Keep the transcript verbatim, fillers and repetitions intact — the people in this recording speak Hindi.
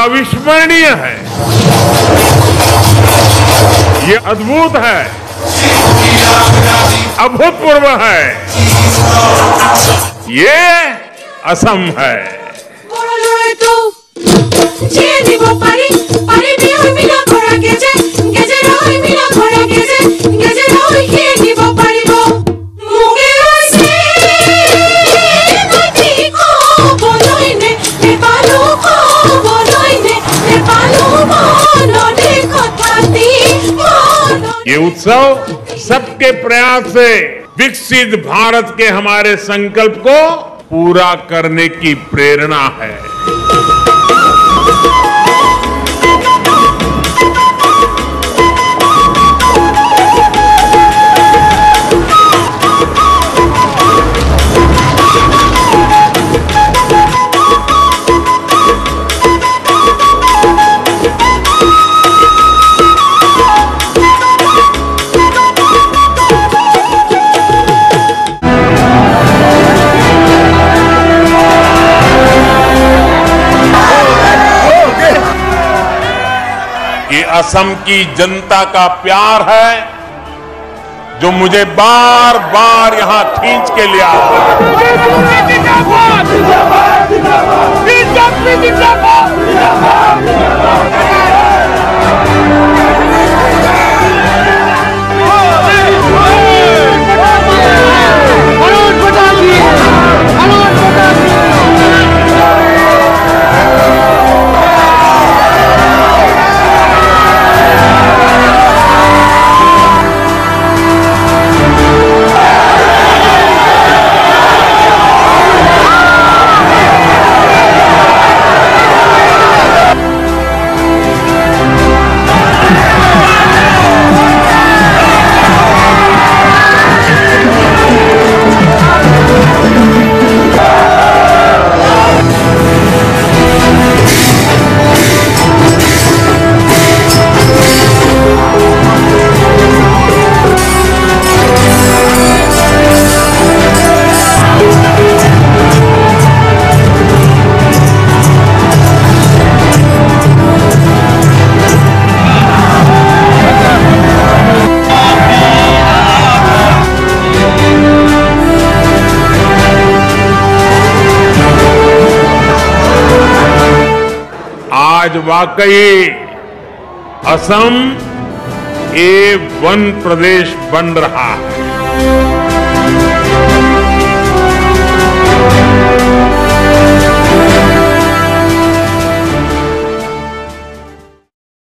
अविस्मरणीय है, ये अद्भुत है, अभूतपूर्व है, ये असम है। ये उत्सव सबके प्रयास से विकसित भारत के हमारे संकल्प को पूरा करने की प्रेरणा है। ये असम की जनता का प्यार है जो मुझे बार बार यहां खींच के ले आता आज वाकई असम ए वन प्रदेश बन रहा है।